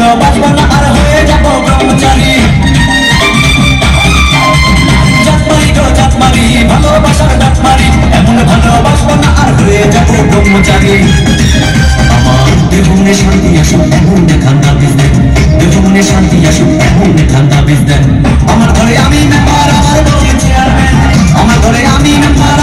ভালোবাসবো না আর হয়ে যাবো ব্রহ্মচারী। জাতমারি গো জাতমারি, ভালোবাসার ডাকমারি, এমন ভালোবাসবো না আর হয়ে যাবো ব্রহ্মচারী। আমার দেবনে শান্তি আসুক এমন খান্দা বিজনেস, দেবনে শান্তি আসুক এমন খান্দা বিজনেস। আমার ঘরে আমি মেম্বার, আমার বউ চেয়ারম্যান, আমার ঘরে আমি মেম্বার,